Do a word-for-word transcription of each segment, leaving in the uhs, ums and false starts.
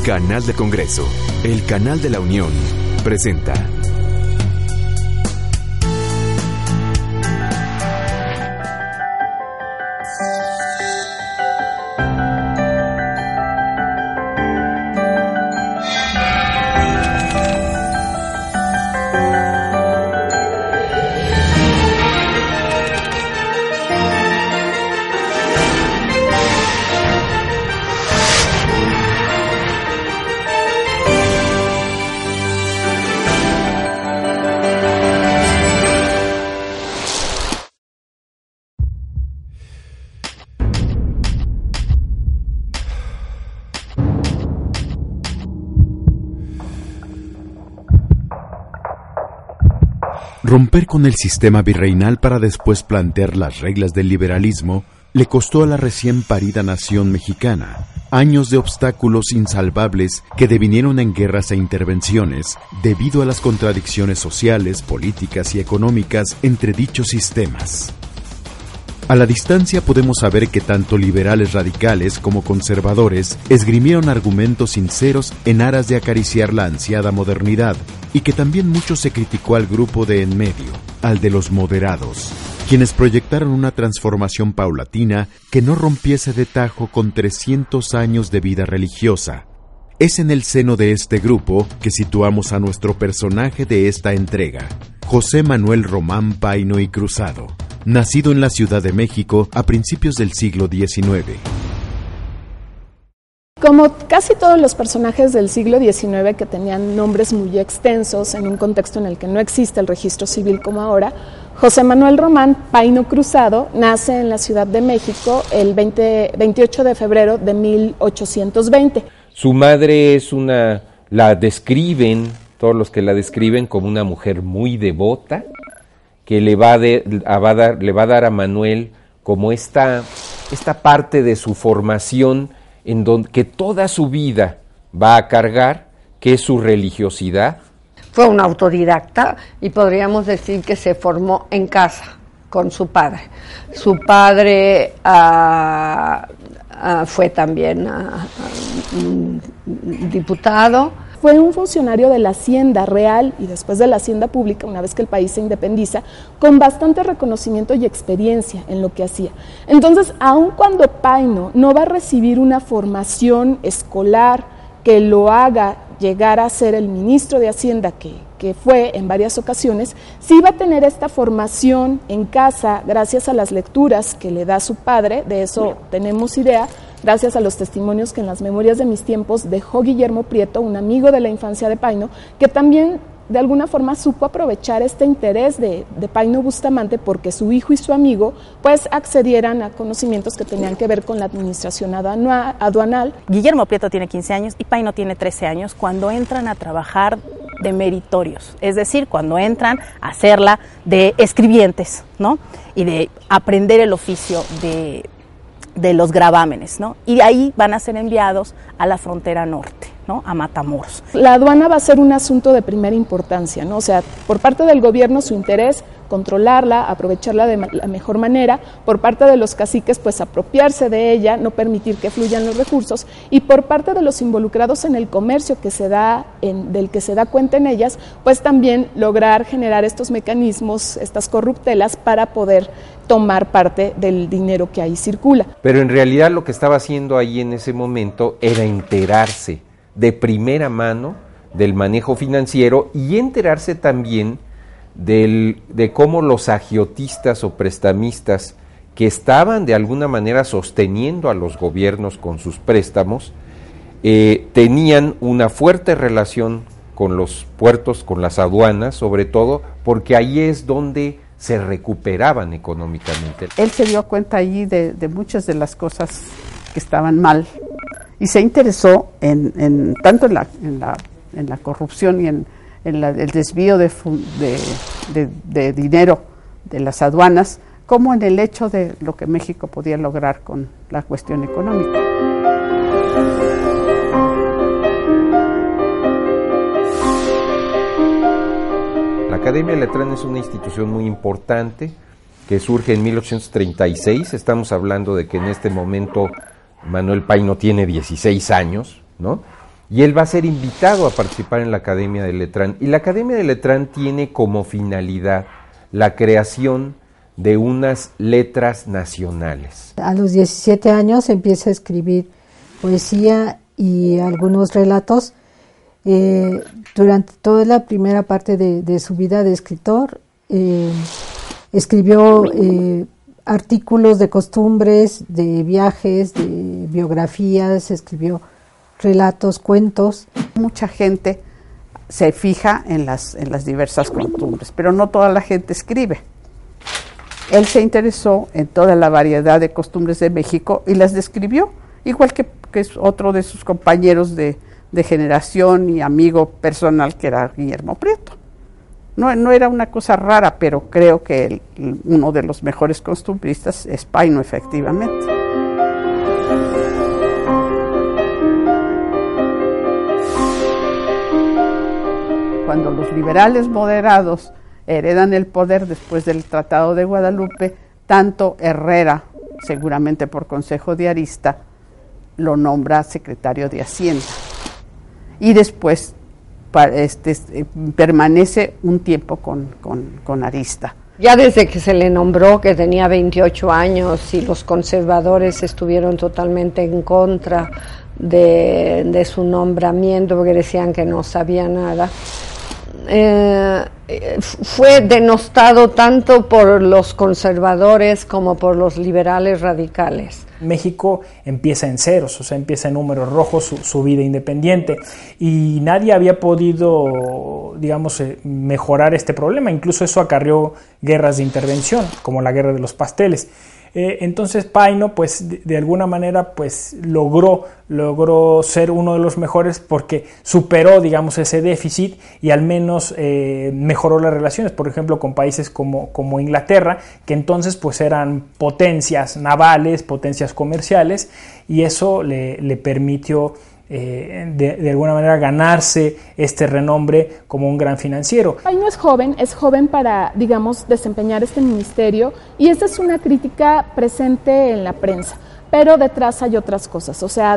Canal de Congreso, el canal de la Unión, presenta. Romper con el sistema virreinal para después plantear las reglas del liberalismo le costó a la recién parida nación mexicana años de obstáculos insalvables que devinieron en guerras e intervenciones debido a las contradicciones sociales, políticas y económicas entre dichos sistemas. A la distancia podemos saber que tanto liberales radicales como conservadores esgrimieron argumentos sinceros en aras de acariciar la ansiada modernidad, y que también mucho se criticó al grupo de en medio, al de los moderados, quienes proyectaron una transformación paulatina que no rompiese de tajo con trescientos años de vida religiosa. Es en el seno de este grupo que situamos a nuestro personaje de esta entrega, José Manuel Román Paino y Cruzado, nacido en la Ciudad de México a principios del siglo diecinueve. Como casi todos los personajes del siglo diecinueve que tenían nombres muy extensos en un contexto en el que no existe el registro civil como ahora, José Manuel Román Paino Cruzado nace en la Ciudad de México el veinte, veintiocho de febrero de mil ochocientos veinte. Su madre es una, la describen, todos los que la describen, como una mujer muy devota, que le va, de, a, va, a dar, le va a dar a Manuel como esta, esta parte de su formación en donde que toda su vida va a cargar, que es su religiosidad. Fue un autodidacta y podríamos decir que se formó en casa con su padre. Su padre uh, uh, fue también uh, uh, diputado. Fue un funcionario de la Hacienda Real y después de la Hacienda Pública, una vez que el país se independiza, con bastante reconocimiento y experiencia en lo que hacía. Entonces, aun cuando Paino no va a recibir una formación escolar que lo haga llegar a ser el ministro de Hacienda, que, que fue en varias ocasiones, sí va a tener esta formación en casa gracias a las lecturas que le da su padre, de eso tenemos idea, gracias a los testimonios que en las memorias de mis tiempos dejó Guillermo Prieto, un amigo de la infancia de Paino, que también de alguna forma supo aprovechar este interés de, de Paino Bustamante porque su hijo y su amigo pues accedieran a conocimientos que tenían que ver con la administración aduanal. Guillermo Prieto tiene quince años y Paino tiene trece años cuando entran a trabajar de meritorios, es decir, cuando entran a hacerla de escribientes, ¿no? Y de aprender el oficio de de los gravámenes, ¿no? Y de ahí van a ser enviados a la frontera norte, ¿no? A Matamoros. La aduana va a ser un asunto de primera importancia, ¿no? O sea, por parte del gobierno su interés, controlarla, aprovecharla de la mejor manera, por parte de los caciques, pues apropiarse de ella, no permitir que fluyan los recursos, y por parte de los involucrados en el comercio que se da, en, del que se da cuenta en ellas, pues también lograr generar estos mecanismos, estas corruptelas, para poder tomar parte del dinero que ahí circula. Pero en realidad lo que estaba haciendo ahí en ese momento era enterarse de primera mano del manejo financiero y enterarse también del, de cómo los agiotistas o prestamistas que estaban de alguna manera sosteniendo a los gobiernos con sus préstamos eh, tenían una fuerte relación con los puertos, con las aduanas, sobre todo porque ahí es donde se recuperaban económicamente. Él se dio cuenta allí de, de muchas de las cosas que estaban mal y se interesó en, en tanto en la, en, la, en la corrupción y en, en la, el desvío de, de, de, de dinero de las aduanas, como en el hecho de lo que México podía lograr con la cuestión económica. La Academia Letrán es una institución muy importante que surge en mil ochocientos treinta y seis, estamos hablando de que en este momento Manuel Paino tiene dieciséis años, ¿no? y él va a ser invitado a participar en la Academia de Letrán. Y la Academia de Letrán tiene como finalidad la creación de unas letras nacionales. A los diecisiete años empieza a escribir poesía y algunos relatos. Eh, durante toda la primera parte de, de su vida de escritor, eh, escribió eh, artículos de costumbres, de viajes, de biografías, escribió relatos, cuentos. Mucha gente se fija en las, en las diversas costumbres, pero no toda la gente escribe. Él se interesó en toda la variedad de costumbres de México y las describió, igual que, que es otro de sus compañeros de, de generación y amigo personal, que era Guillermo Prieto. No, no era una cosa rara, pero creo que el, uno de los mejores costumbristas es Paino, efectivamente. Cuando los liberales moderados heredan el poder después del Tratado de Guadalupe, tanto Herrera, seguramente por consejo de Arista, lo nombra secretario de Hacienda. Y después este, permanece un tiempo con, con, con Arista. Ya desde que se le nombró, que tenía veintiocho años, y los conservadores estuvieron totalmente en contra de, de su nombramiento, porque decían que no sabía nada, Eh, fue denostado tanto por los conservadores como por los liberales radicales. México empieza en ceros, o sea, empieza en números rojos su, su vida independiente, y nadie había podido, digamos, eh, mejorar este problema. Incluso eso acarreó guerras de intervención, como la guerra de los pasteles. Eh, entonces Paino, pues de, de alguna manera, pues logró, logró ser uno de los mejores, porque superó, digamos, ese déficit y al menos eh, mejoró las relaciones, por ejemplo, con países como, como Inglaterra, que entonces pues eran potencias navales, potencias comerciales, y eso le, le permitió Eh, de, de alguna manera ganarse este renombre como un gran financiero. Paino es joven, es joven para, digamos, desempeñar este ministerio, y esta es una crítica presente en la prensa, pero detrás hay otras cosas. O sea,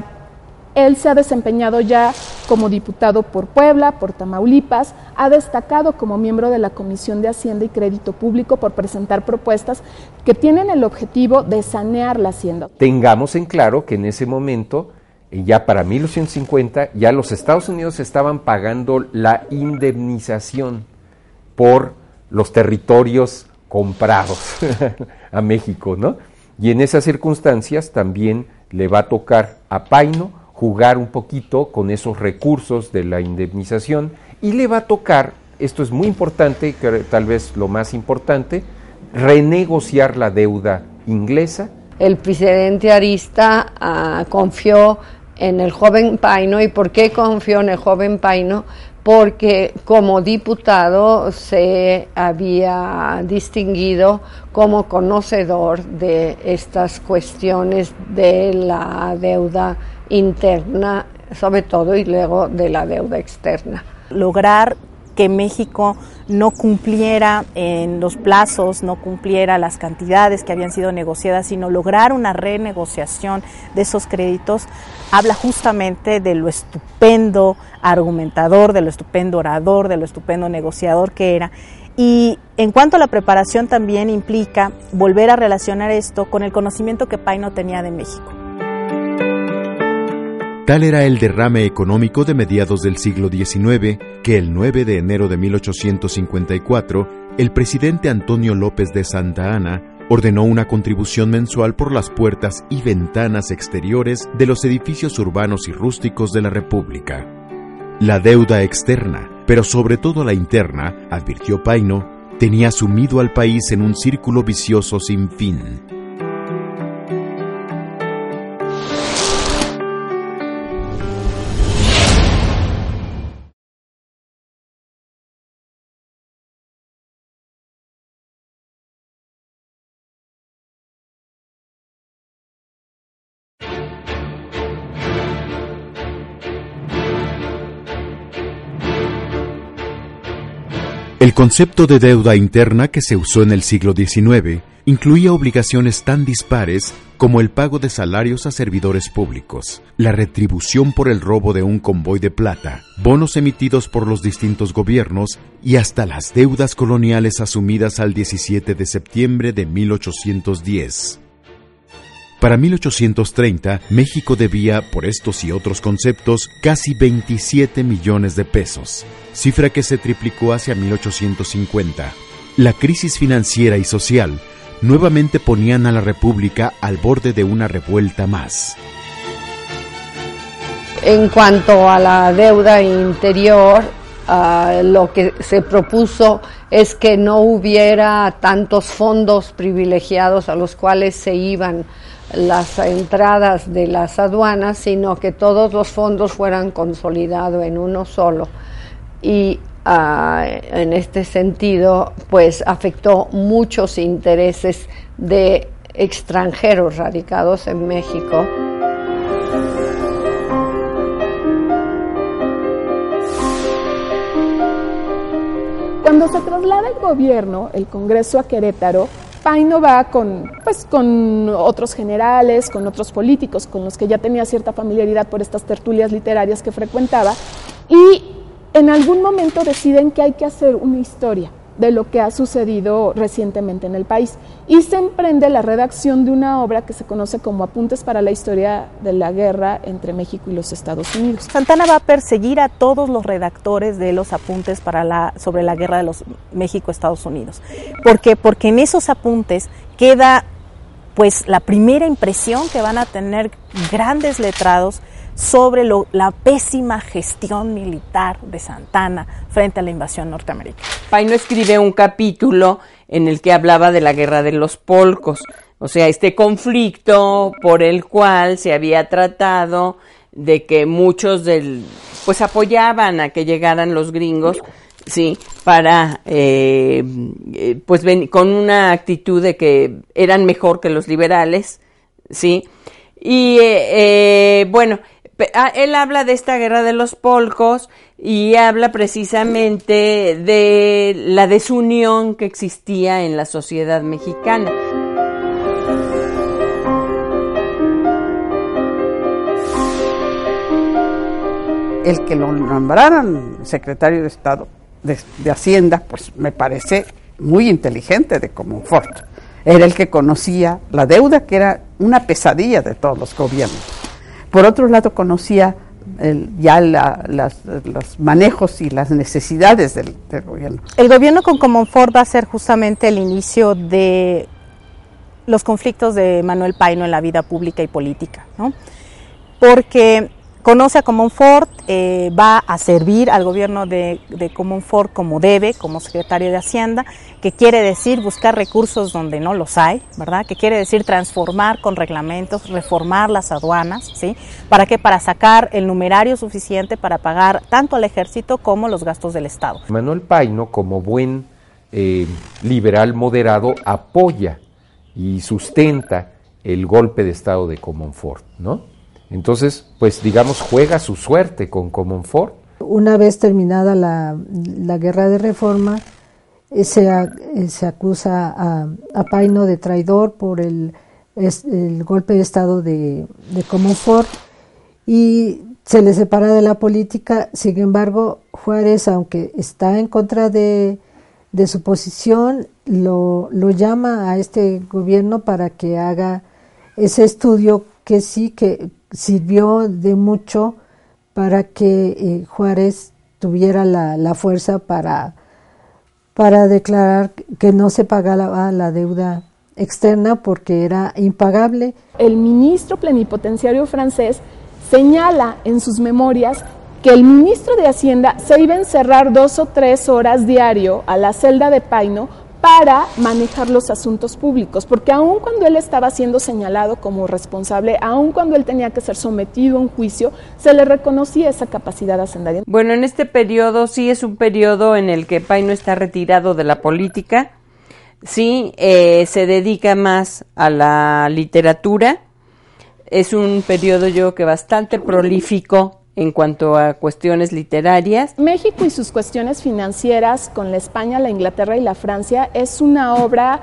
él se ha desempeñado ya como diputado por Puebla, por Tamaulipas, ha destacado como miembro de la Comisión de Hacienda y Crédito Público por presentar propuestas que tienen el objetivo de sanear la hacienda. Tengamos en claro que en ese momento, ya para mil ochocientos cincuenta, ya los Estados Unidos estaban pagando la indemnización por los territorios comprados a México, ¿no? Y en esas circunstancias también le va a tocar a Paino jugar un poquito con esos recursos de la indemnización, y le va a tocar, esto es muy importante, que tal vez lo más importante, renegociar la deuda inglesa. El presidente Arista uh, confió en el joven Paino. ¿Y por qué confió en el joven Paino? Porque como diputado se había distinguido como conocedor de estas cuestiones de la deuda interna, sobre todo, y luego de la deuda externa. Lograr que México no cumpliera en los plazos, no cumpliera las cantidades que habían sido negociadas, sino lograr una renegociación de esos créditos, habla justamente de lo estupendo argumentador, de lo estupendo orador, de lo estupendo negociador que era. Y en cuanto a la preparación, también implica volver a relacionar esto con el conocimiento que Paino tenía de México. Tal era el derrame económico de mediados del siglo diecinueve que el nueve de enero de mil ochocientos cincuenta y cuatro, el presidente Antonio López de Santa Anna ordenó una contribución mensual por las puertas y ventanas exteriores de los edificios urbanos y rústicos de la República. La deuda externa, pero sobre todo la interna, advirtió Paino, tenía sumido al país en un círculo vicioso sin fin. El concepto de deuda interna que se usó en el siglo diecinueve incluía obligaciones tan dispares como el pago de salarios a servidores públicos, la retribución por el robo de un convoy de plata, bonos emitidos por los distintos gobiernos y hasta las deudas coloniales asumidas al diecisiete de septiembre de mil ochocientos diez. Para mil ochocientos treinta, México debía, por estos y otros conceptos, casi veintisiete millones de pesos, cifra que se triplicó hacia mil ochocientos cincuenta. La crisis financiera y social nuevamente ponían a la República al borde de una revuelta más. En cuanto a la deuda interior, uh, lo que se propuso es que no hubiera tantos fondos privilegiados a los cuales se iban las entradas de las aduanas, sino que todos los fondos fueran consolidados en uno solo. Y uh, en este sentido, pues afectó muchos intereses de extranjeros radicados en México. Cuando se traslada el gobierno, el Congreso a Querétaro, Paino va con, pues, con otros generales, con otros políticos, con los que ya tenía cierta familiaridad por estas tertulias literarias que frecuentaba, y en algún momento deciden que hay que hacer una historia de lo que ha sucedido recientemente en el país, y se emprende la redacción de una obra que se conoce como Apuntes para la Historia de la Guerra entre México y los Estados Unidos. Santana va a perseguir a todos los redactores de los apuntes para la, sobre la guerra de los México-Estados Unidos. ¿Por qué? Porque en esos apuntes queda pues la primera impresión que van a tener grandes letrados sobre lo, la pésima gestión militar de Santana frente a la invasión norteamericana. Paino escribe un capítulo en el que hablaba de la guerra de los polcos, o sea, este conflicto por el cual se había tratado de que muchos del, pues apoyaban a que llegaran los gringos, sí, para, eh, pues ven, con una actitud de que eran mejor que los liberales, sí, y eh, eh, bueno, él habla de esta guerra de los polcos y habla precisamente de la desunión que existía en la sociedad mexicana. El que lo nombraran secretario de Estado de, de Hacienda, pues me parece muy inteligente de Comonfort. Era el que conocía la deuda, que era una pesadilla de todos los gobiernos. Por otro lado, conocía el, ya la, las, los manejos y las necesidades del, del gobierno. El gobierno con Comonfort va a ser justamente el inicio de los conflictos de Manuel Paino en la vida pública y política, ¿no? Porque conoce a Comonfort, eh, va a servir al gobierno de, de Comonfort como debe, como secretario de Hacienda, que quiere decir buscar recursos donde no los hay, ¿verdad? Que quiere decir transformar con reglamentos, reformar las aduanas, ¿sí? ¿Para qué? Para sacar el numerario suficiente para pagar tanto al ejército como los gastos del Estado. Manuel Paino, como buen eh, liberal moderado, apoya y sustenta el golpe de Estado de Comonfort, ¿no? Entonces, pues digamos, juega su suerte con Comonfort. Una vez terminada la, la guerra de reforma, eh, se, eh, se acusa a, a Paino de traidor por el, es, el golpe de Estado de, de Comonfort y se le separa de la política. Sin embargo, Juárez, aunque está en contra de, de su posición, lo, lo llama a este gobierno para que haga ese estudio que sí que sirvió de mucho para que eh, Juárez tuviera la, la fuerza para, para declarar que no se pagaba la deuda externa porque era impagable. El ministro plenipotenciario francés señala en sus memorias que el ministro de Hacienda se iba a encerrar dos o tres horas diario a la celda de Paino para manejar los asuntos públicos, porque aun cuando él estaba siendo señalado como responsable, aun cuando él tenía que ser sometido a un juicio, se le reconocía esa capacidad hacendaria. Bueno, en este periodo sí es un periodo en el que Paino está retirado de la política, sí, eh, se dedica más a la literatura, es un periodo yo creo que bastante prolífico en cuanto a cuestiones literarias. México y sus cuestiones financieras con la España, la Inglaterra y la Francia es una obra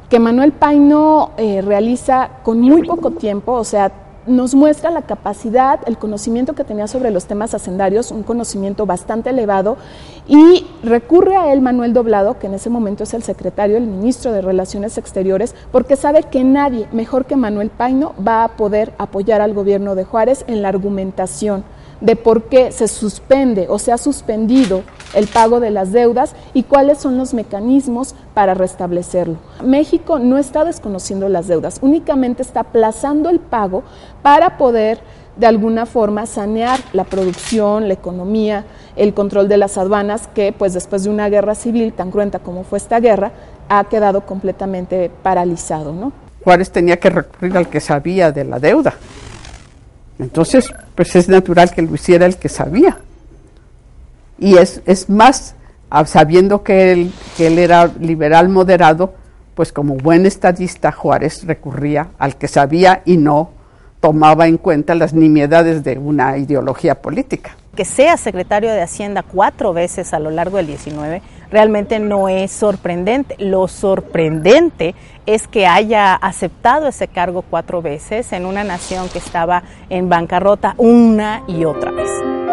que Manuel Paino eh, realiza con muy poco tiempo, o sea, nos muestra la capacidad, el conocimiento que tenía sobre los temas hacendarios, un conocimiento bastante elevado, y recurre a él Manuel Doblado, que en ese momento es el secretario, el ministro de Relaciones Exteriores, porque sabe que nadie mejor que Manuel Paino va a poder apoyar al gobierno de Juárez en la argumentación de por qué se suspende o se ha suspendido el pago de las deudas y cuáles son los mecanismos para restablecerlo. México no está desconociendo las deudas, únicamente está aplazando el pago para poder de alguna forma sanear la producción, la economía, el control de las aduanas, que pues después de una guerra civil tan cruenta como fue esta guerra, ha quedado completamente paralizado, ¿no? Juárez tenía que recurrir al que sabía de la deuda. Entonces, pues es natural que lo hiciera el que sabía. Y es, es más, sabiendo que él, que él era liberal moderado, pues como buen estadista Juárez recurría al que sabía y no tomaba en cuenta las nimiedades de una ideología política. Que sea secretario de Hacienda cuatro veces a lo largo del diecinueve realmente no es sorprendente. Lo sorprendente es que haya aceptado ese cargo cuatro veces en una nación que estaba en bancarrota una y otra vez.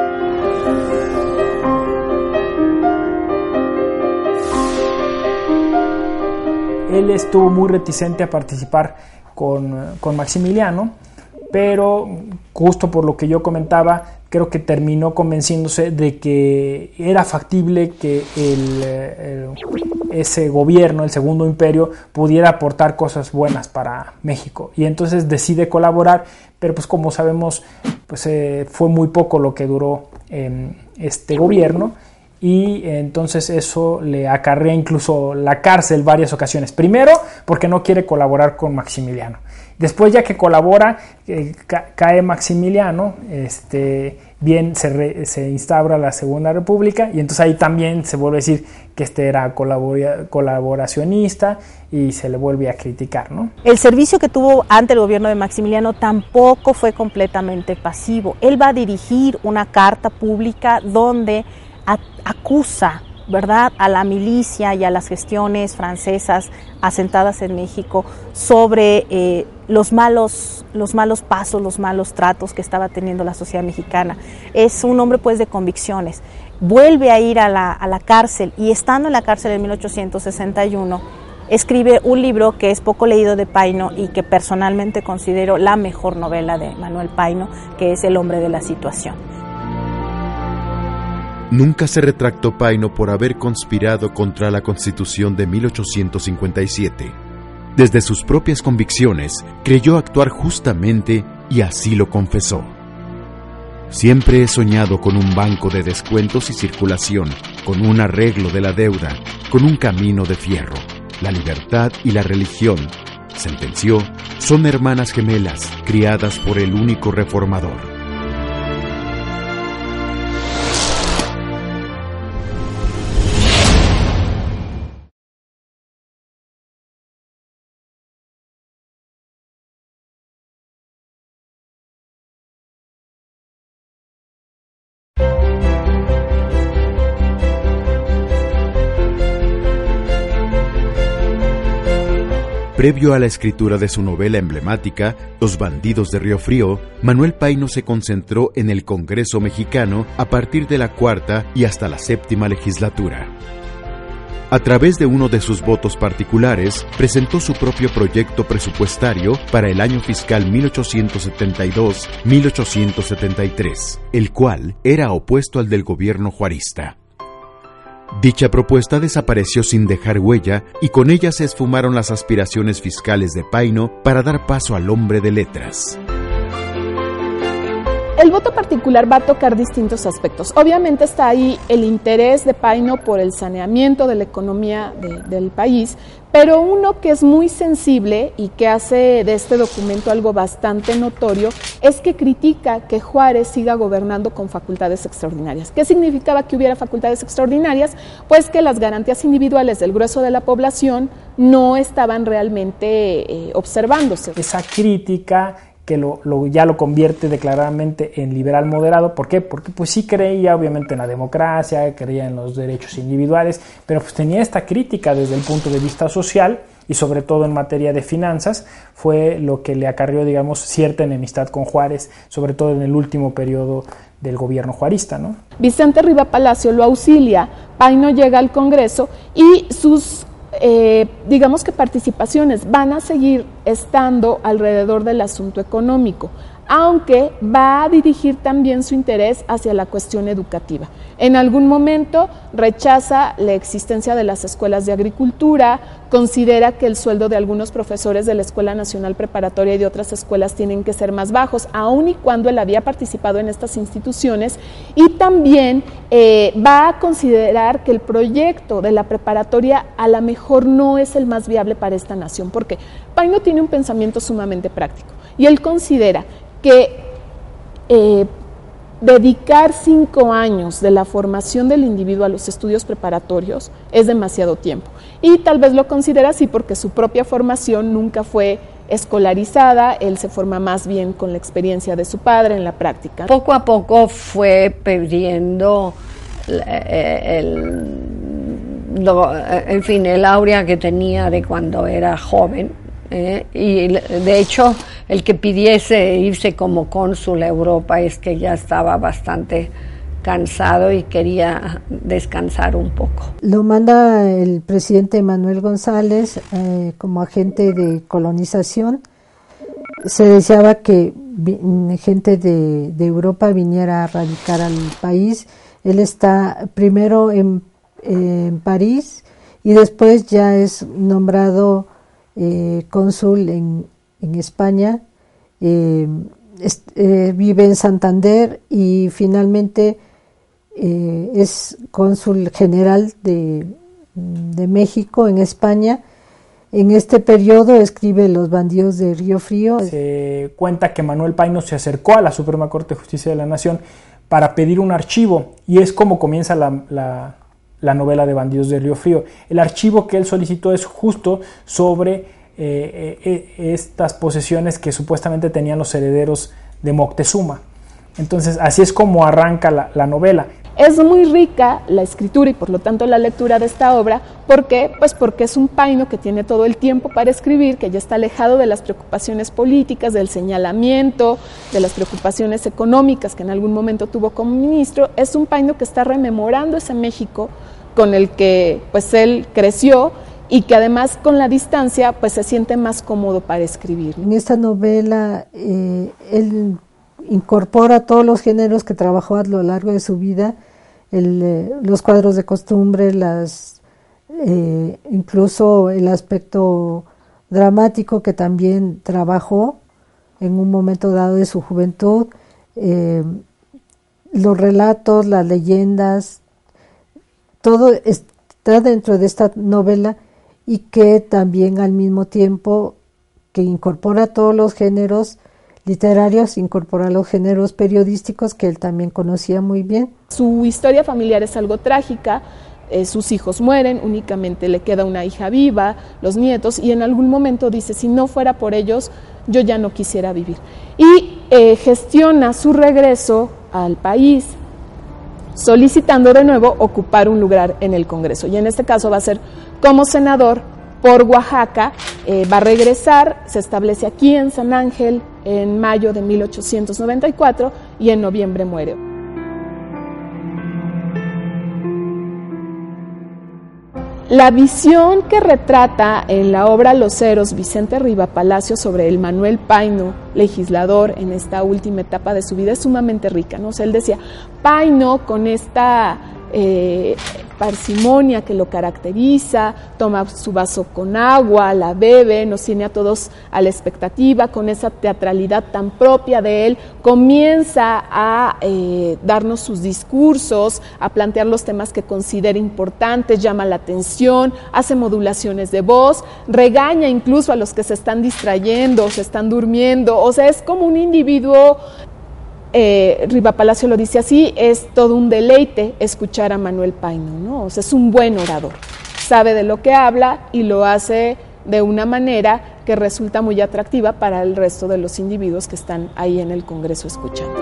Él estuvo muy reticente a participar con, con Maximiliano, pero justo por lo que yo comentaba, creo que terminó convenciéndose de que era factible que el, el, ese gobierno, el Segundo Imperio, pudiera aportar cosas buenas para México. Y entonces decide colaborar, pero pues como sabemos, pues eh, fue muy poco lo que duró eh, este gobierno, y entonces eso le acarrea incluso la cárcel varias ocasiones. Primero, porque no quiere colaborar con Maximiliano. Después, ya que colabora, eh, ca cae Maximiliano, este, bien se, re se instaura la Segunda República, y entonces ahí también se vuelve a decir que este era colabora colaboracionista y se le vuelve a criticar, ¿no? El servicio que tuvo ante el gobierno de Maximiliano tampoco fue completamente pasivo. Él va a dirigir una carta pública donde acusa, ¿verdad?, a la milicia y a las gestiones francesas asentadas en México sobre eh, los malos, los malos pasos, los malos tratos que estaba teniendo la sociedad mexicana. Es un hombre pues de convicciones. Vuelve a ir a la, a la cárcel, y estando en la cárcel en mil ochocientos sesenta y uno, escribe un libro que es poco leído de Paino y que personalmente considero la mejor novela de Manuel Paino, que es El hombre de la situación. Nunca se retractó Paino por haber conspirado contra la Constitución de mil ochocientos cincuenta y siete. Desde sus propias convicciones, creyó actuar justamente y así lo confesó. Siempre he soñado con un banco de descuentos y circulación, con un arreglo de la deuda, con un camino de fierro. La libertad y la religión, sentenció, son hermanas gemelas, criadas por el único reformador. Previo a la escritura de su novela emblemática, Los bandidos de Río Frío, Manuel Paino se concentró en el Congreso mexicano a partir de la cuarta y hasta la séptima legislatura. A través de uno de sus votos particulares, presentó su propio proyecto presupuestario para el año fiscal mil ochocientos setenta y dos a mil ochocientos setenta y tres, el cual era opuesto al del gobierno juarista. Dicha propuesta desapareció sin dejar huella, y con ella se esfumaron las aspiraciones fiscales de Paino para dar paso al hombre de letras. El voto particular va a tocar distintos aspectos. Obviamente está ahí el interés de Paino por el saneamiento de la economía de, del país, pero uno que es muy sensible y que hace de este documento algo bastante notorio es que critica que Juárez siga gobernando con facultades extraordinarias. ¿Qué significaba que hubiera facultades extraordinarias? Pues que las garantías individuales del grueso de la población no estaban realmente eh, observándose. Esa crítica que lo, lo, ya lo convierte declaradamente en liberal moderado. ¿Por qué? Porque pues sí creía obviamente en la democracia, creía en los derechos individuales, pero pues tenía esta crítica desde el punto de vista social, y sobre todo en materia de finanzas, fue lo que le acarrió, digamos, cierta enemistad con Juárez, sobre todo en el último periodo del gobierno juarista, ¿no? Vicente Riva Palacio lo auxilia, Paino llega al Congreso y sus, eh, digamos que participaciones van a seguir estando alrededor del asunto económico, aunque va a dirigir también su interés hacia la cuestión educativa. En algún momento rechaza la existencia de las escuelas de agricultura, considera que el sueldo de algunos profesores de la Escuela Nacional Preparatoria y de otras escuelas tienen que ser más bajos, aun y cuando él había participado en estas instituciones, y también eh, va a considerar que el proyecto de la preparatoria a lo mejor no es el más viable para esta nación, porque Paino tiene un pensamiento sumamente práctico, y él considera que eh, dedicar cinco años de la formación del individuo a los estudios preparatorios es demasiado tiempo. Y tal vez lo considera así porque su propia formación nunca fue escolarizada, él se forma más bien con la experiencia de su padre en la práctica. Poco a poco fue perdiendo el, el, lo, en fin, el aura que tenía de cuando era joven. Eh, y de hecho el que pidiese irse como cónsul a Europa es que ya estaba bastante cansado y quería descansar un poco. Lo manda el presidente Manuel González eh, como agente de colonización. Se deseaba que vi, gente de, de Europa viniera a radicar al país. Él está primero en, en París y después ya es nombrado Eh, cónsul en, en España, eh, es, eh, vive en Santander y finalmente eh, es cónsul general de, de México en España. En este periodo escribe Los bandidos de Río Frío. Se cuenta que Manuel Paino se acercó a la Suprema Corte de Justicia de la Nación para pedir un archivo, y es como comienza la, la la novela de Bandidos de Río Frío. El archivo que él solicitó es justo sobre eh, eh, estas posesiones que supuestamente tenían los herederos de Moctezuma. Entonces, así es como arranca la, la novela. Es muy rica la escritura y por lo tanto la lectura de esta obra. ¿Por qué? Pues porque es un Paino que tiene todo el tiempo para escribir, que ya está alejado de las preocupaciones políticas, del señalamiento, de las preocupaciones económicas que en algún momento tuvo como ministro. Es un Paino que está rememorando ese México con el que pues él creció y que además con la distancia pues se siente más cómodo para escribir. En esta novela eh, él incorpora todos los géneros que trabajó a lo largo de su vida, el, eh, los cuadros de costumbre, las, eh, incluso el aspecto dramático que también trabajó en un momento dado de su juventud, eh, los relatos, las leyendas, todo está dentro de esta novela y que también al mismo tiempo que incorpora todos los géneros literarios, incorpora los géneros periodísticos que él también conocía muy bien. Su historia familiar es algo trágica, eh, sus hijos mueren, únicamente le queda una hija viva, los nietos, y en algún momento dice, si no fuera por ellos, yo ya no quisiera vivir. Y eh, gestiona su regreso al país, solicitando de nuevo ocupar un lugar en el Congreso, y en este caso va a ser como senador por Oaxaca. Eh, va a regresar, se establece aquí en San Ángel en mayo de mil ochocientos noventa y cuatro y en noviembre muere. La visión que retrata en la obra Los Eros Vicente Riva Palacio sobre el Manuel Paino, legislador en esta última etapa de su vida, es sumamente rica, ¿no? O sea, él decía, Paino con esta eh, parsimonia que lo caracteriza, toma su vaso con agua, la bebe, nos tiene a todos a la expectativa, con esa teatralidad tan propia de él, comienza a eh, darnos sus discursos, a plantear los temas que considera importantes, llama la atención, hace modulaciones de voz, regaña incluso a los que se están distrayendo, se están durmiendo, o sea, es como un individuo. Eh, Riva Palacio lo dice así, es todo un deleite escuchar a Manuel Paino, ¿no? O sea, es un buen orador, sabe de lo que habla y lo hace de una manera que resulta muy atractiva para el resto de los individuos que están ahí en el Congreso escuchando.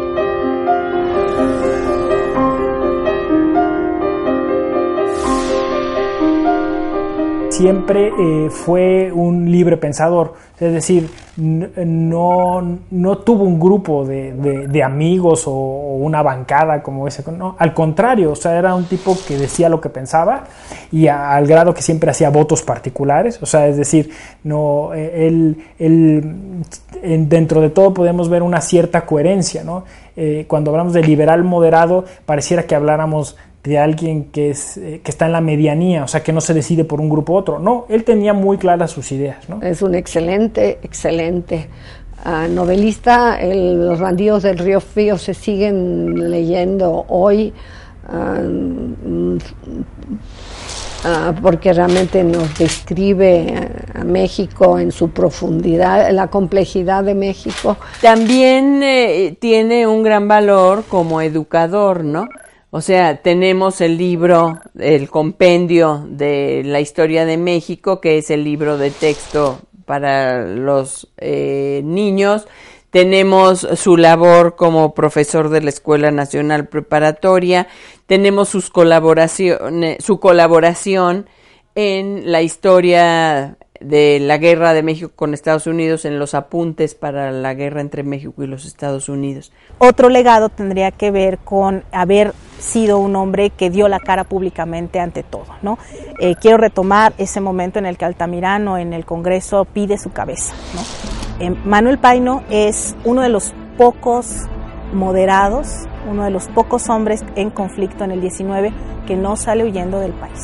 siempre eh, fue un libre pensador, es decir, no, no tuvo un grupo de, de, de amigos o, o una bancada como ese, no, al contrario, o sea, era un tipo que decía lo que pensaba y a, al grado que siempre hacía votos particulares, o sea, es decir, no, él, él, dentro de todo podemos ver una cierta coherencia, ¿no? Eh, cuando hablamos de liberal moderado, pareciera que habláramos de alguien que, es, eh, que está en la medianía, o sea, que no se decide por un grupo u otro. No, él tenía muy claras sus ideas, ¿no? Es un excelente, excelente uh, novelista. El, Los bandidos del Río Frío se siguen leyendo hoy uh, uh, porque realmente nos describe a México en su profundidad, la complejidad de México. También eh, tiene un gran valor como educador, ¿no? O sea, tenemos el libro, el compendio de la historia de México, que es el libro de texto para los eh, niños. Tenemos su labor como profesor de la Escuela Nacional Preparatoria. Tenemos sus colaboraciones, su colaboración en la historia de la guerra de México con Estados Unidos, en los apuntes para la guerra entre México y los Estados Unidos. Otro legado tendría que ver con haber sido un hombre que dio la cara públicamente ante todo, ¿no? Eh, quiero retomar ese momento en el que Altamirano en el Congreso pide su cabeza, ¿no? Eh, Manuel Paino es uno de los pocos moderados, uno de los pocos hombres en conflicto en el diecinueve que no sale huyendo del país.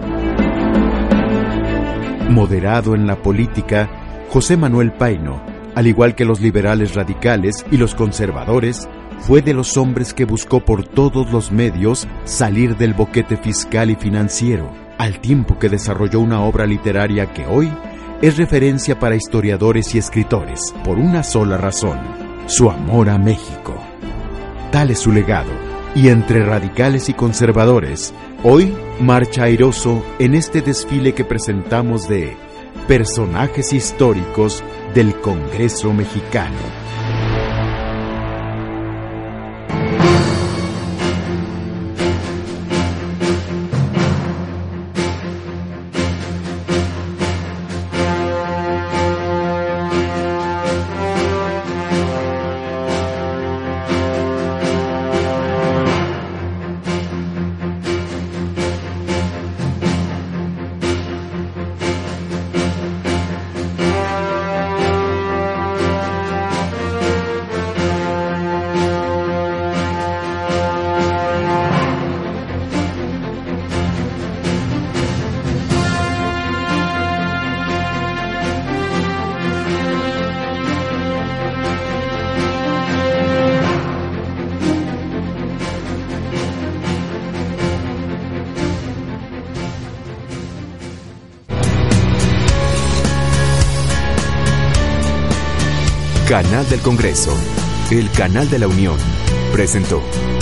Moderado en la política, José Manuel Paino, al igual que los liberales radicales y los conservadores, fue de los hombres que buscó por todos los medios salir del boquete fiscal y financiero, al tiempo que desarrolló una obra literaria que hoy es referencia para historiadores y escritores, por una sola razón: su amor a México. Tal es su legado, y entre radicales y conservadores, hoy marcha airoso en este desfile que presentamos de personajes históricos del Congreso mexicano. Canal del Congreso, el canal de la Unión, presentó.